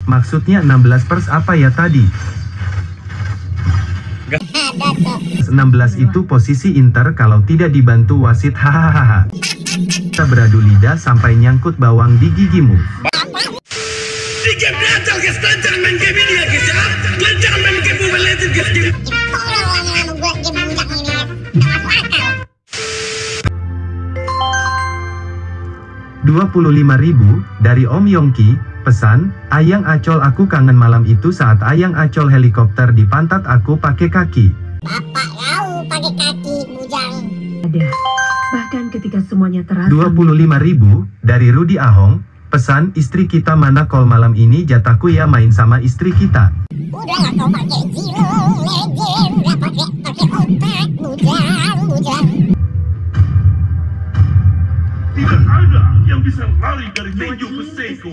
maksudnya 16 apa ya tadi? 16 itu posisi Inter kalau tidak dibantu wasit, hahaha. Kita beradu lidah sampai nyangkut bawang di gigimu. Jangan main game ini ya guys ya. Jangan main game Mobile Legends guys. 25.000 dari Om Yongki. Pesan, Ayang Acol aku kangen malam itu saat Ayang Acol helikopter di pantat aku pakai kaki. Bapak kau pakai kaki, bujang. Ada. Bahkan ketika semuanya terasa. 25.000 dari Rudi Ahong. Pesan, istri kita mana call malam ini jatahku ya main sama istri kita. Udahlah kau pakai Zilong Legend, udah pakai otak, bujang. Tidak ada yang bisa lari dari Tenjo Peseko.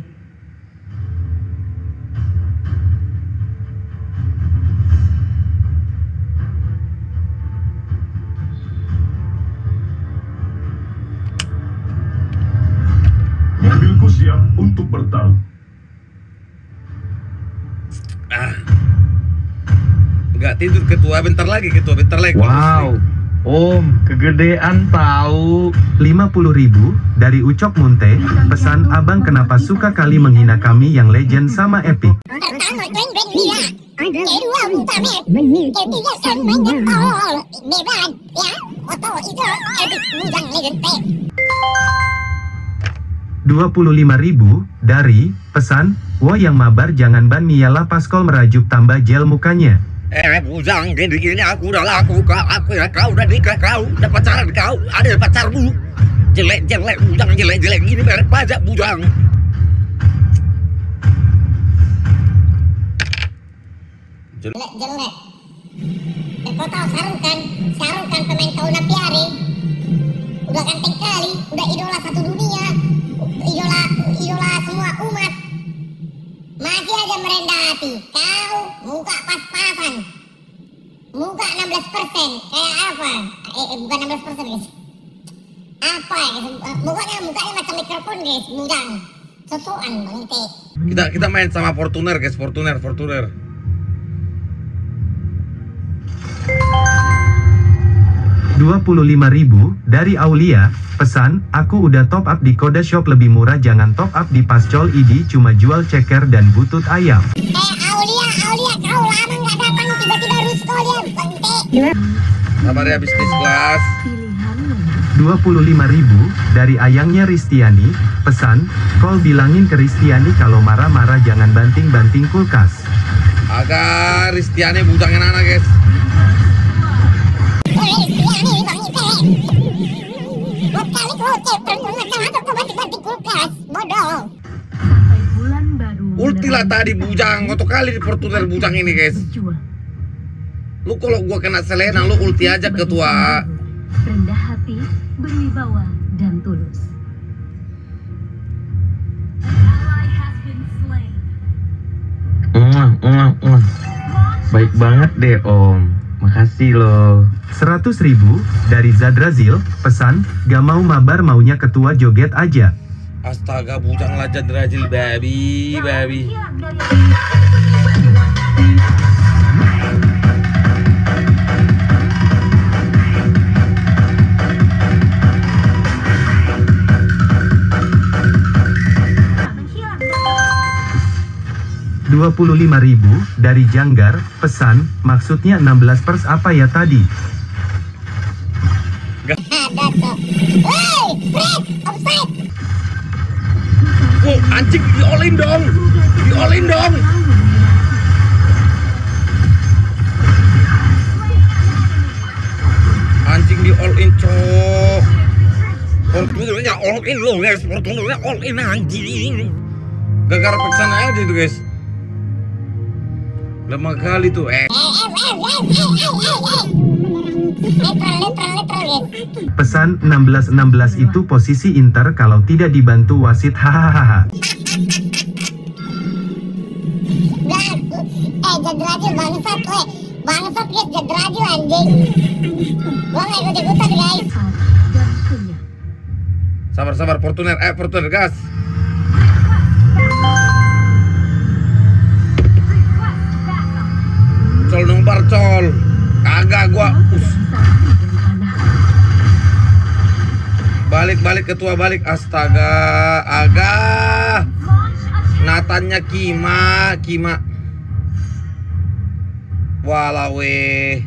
Mobilku siap untuk bertarung. Nggak tidur ketua, bentar lagi ketua, bentar lagi. Wow, Om, kegedean tahu. 50.000 dari Ucok Munte. Pesan, abang kenapa suka kali menghina kami yang legend sama epic. Pertama keren dia, kedua Ultimate, ketiga kan menyetol, beban ya, oto itu epic bujang legend teh. 25.000 dari Pesan, wo yang mabar jangan ban mialah paskol merajuk tambah gel mukanya. Bujang, gini-gini aku udah laku, aku ya kau udah nikah, kau udah pacaran, kau ada pacarmu. Jelek-jelek, bujang, jelek-jelek gini merek pajak bujang. Jelek. Kau tahu Sarukan pemain kau Napiari. Udah ganteng kali, udah idola satu dunia, idola semua umat. Masih aja merendah hati. Kau muka pas-pasan, muka 16%, kayak apa? Bukan 16% guys. Apa ya? Mukanya macam mikrofon guys, bujang. Sosokan bangte. Kita main sama Fortuner guys, Fortuner. 25.000 dari Aulia. Pesan, aku udah top up di Koda Shop lebih murah, jangan top up di Pascol ID cuma jual ceker dan butut ayam. Aulia, kau lama nggak datang tiba-tiba rusko dia bangte. Sabar ya bisnis kelas. 25.000 dari ayangnya Ristiani. Pesan, call bilangin ke Ristiani kalau marah-marah jangan banting-banting kulkas. Agak Ristiani bujangin anak guys. Ristiani bangte. Kali kocek macam kau banting-banting kulkas, bodoh. Sampai bulan baru. Ulti lah tadi bujang, untuk kali di Fortuner bujang ini guys. Lu kalau gua kena Selena, lu ulti aja ketua. Rendah hati, berwibawa dan tulus. Baik banget deh Om, makasih loh. 100.000 dari Zadrazil. Pesan, gak mau mabar maunya ketua joget aja. Astaga bujang lah Zadrazil baby. 25.000 dari Janggar. Pesan, maksudnya 16 apa ya tadi? Oh, anjing diolin dong. Anjing di all in cok. Fortunernya all in loh guys, Fortunernya all in anjing. Gara-gara peksana aja itu guys. Lama kali tuh Pesan, 16 itu posisi Inter kalau tidak dibantu wasit, hahaha. Jadrajil bangsat guys, Jadrajil anjing. Gua nggak ikut-ikutan guys. Sabar Fortuner gas. gua. Kau tidak bisa lari dari panahku. Balik ketua balik. Astaga, agak. Natannya Kima. Walawe.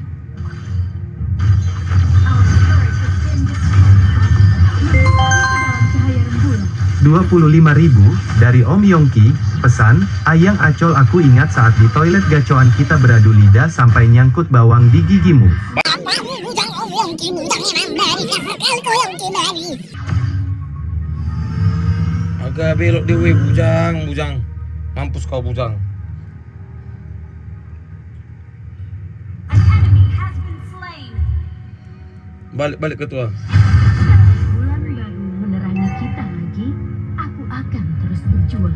Cahaya rembulan. 25.000 dari Om Yongki. Pesan, Ayang Acol, aku ingat saat di toilet gacoan kita beradu lidah sampai nyangkut bawang di gigimu. Bapakmu bujang Om Yongki, bujangnya memberi kasar kali kau Yongki bari. Agak belok dewe bujang. Mampus kau bujang. Balik ketua. Bulan baru menerangi kita lagi. Aku akan terus berjuang.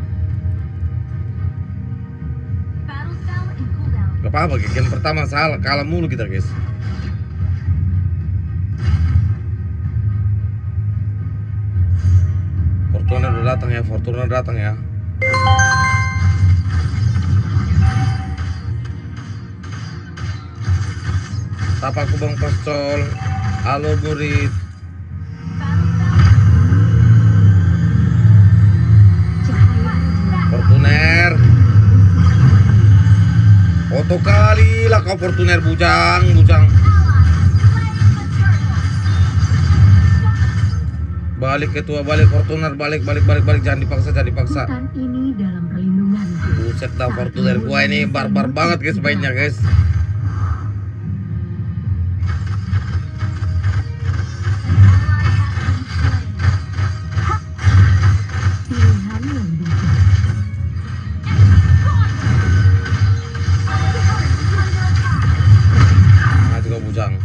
Gak apa-apa, game pertama salah, kalah mulu kita guys. Fortuna udah datang ya. Sapa aku Bang Pastol. Halo murid. Fortuner. Foto kali lah kau Fortuner bujang. Balik ketua, balik Fortuner, balik jangan dipaksa. Hutan ini dalam perlindunganku. Buset dah Fortuner gua ini barbar banget guys mainnya guys. Pilihan yang bijak. Nah juga bujang.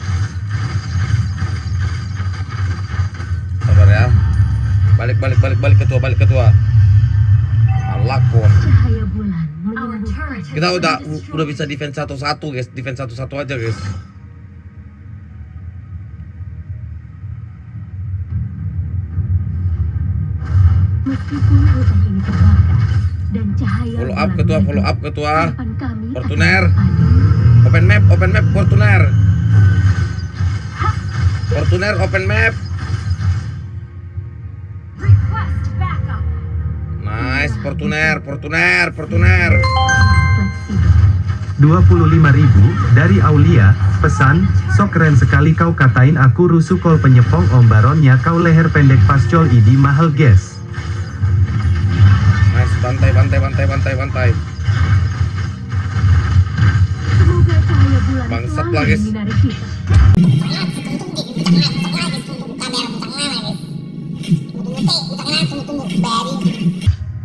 Sabar ya. Balik ketua. Alakon. Cahaya bulan menyembuhkan. Kita udah bisa defense 1-1 guys. Defense 1-1 aja guys. Meskipun hutan ini terbakar dan cahaya Follow bulan up menyebut, ketua. harapan kami Fortuner. akan ada. Open map Fortuner. Open map. Nice Fortuner. Fleksibel. 25.000 dari Aulia. Pesan, sok keren sekali kau katain aku rusuh kol penyepong om baronnya kau leher pendek pascol idi mahal guys. Nice, bantai. Semoga cahaya bulan Bangsat selalu lah, guys. menyinari kita. Tunggu bari.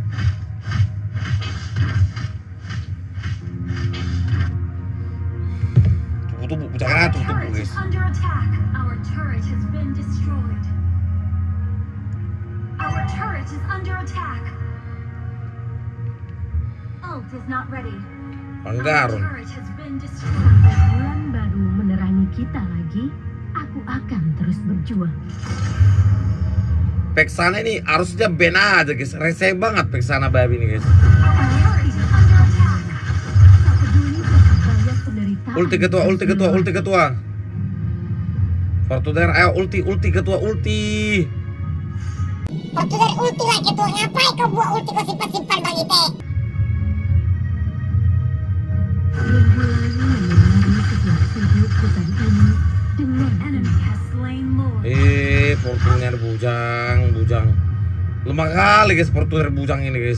Tunggu guys. Panggaron. Sampai bulan baru menerangi kita lagi, aku akan terus berjuang. Peksana ini harusnya ban aja guys. Rese banget Peksana babi ini guys. Ulti ketua. Fortuner, ayo ulti ketua. Fortuner ulti lah ketua. Ngapain kau buat ulti kau simpan Bang Ite? Rembulan menyinari setiap sudut hutan ini dengan Fortuner bujang. Lemah kali guys Fortuner bujang ini guys.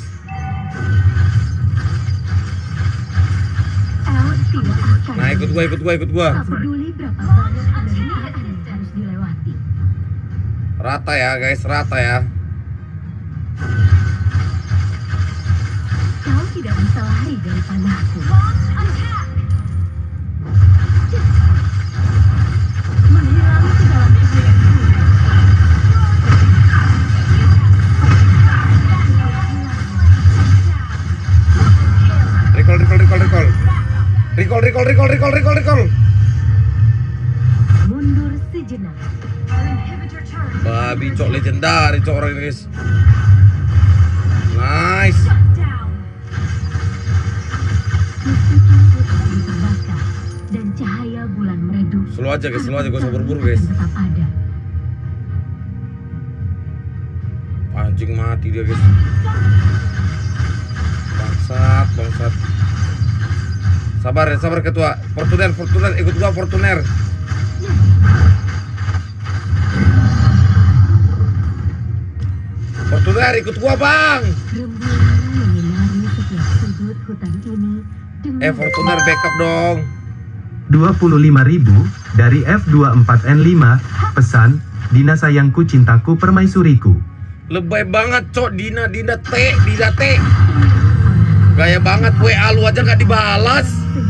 tidak akan. Nah ikut gua. Tak peduli berapa banyak penderitaan yang harus dilewati. Rata ya guys, rata ya. Kau tidak bisa lari dari panahku. Menghilang ke dalam cahaya bulan. Recall. Mundur sejenak. Babi cok legendari cok orang ini guys. Nice. Meskipun hutan terbakar dan cahaya bulan Slow aja guys, slow aja, gak usah buru-buru guys. Tetap ada. Anjing mati dia guys. Bangsat. Sabar ya, sabar ketua. Fortuner, ikut gua Fortuner. Fortuner ikut gua bang. Rembulan menyinari setiap sudut hutan ini dengan Fortuner backup dong. 25.000 dari F24N5. Pesan, Dina sayangku cintaku permaisuriku. Lebay banget cok, Dina T. Gaya banget, WA lu aja gak dibalas.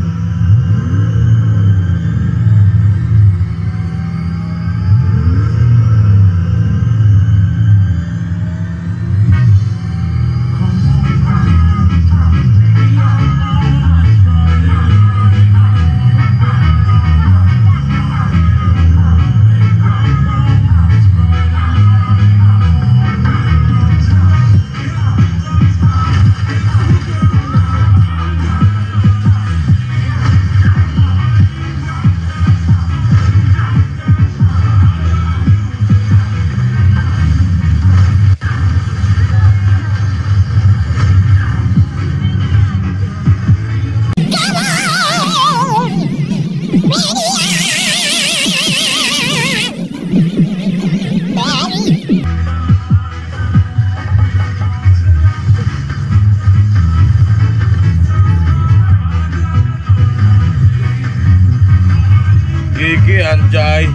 Gigi anjay.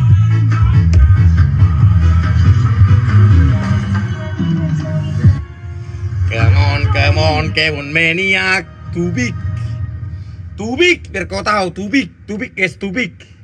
Come on maniac. Too big biar kau tahu, too big guys, too big.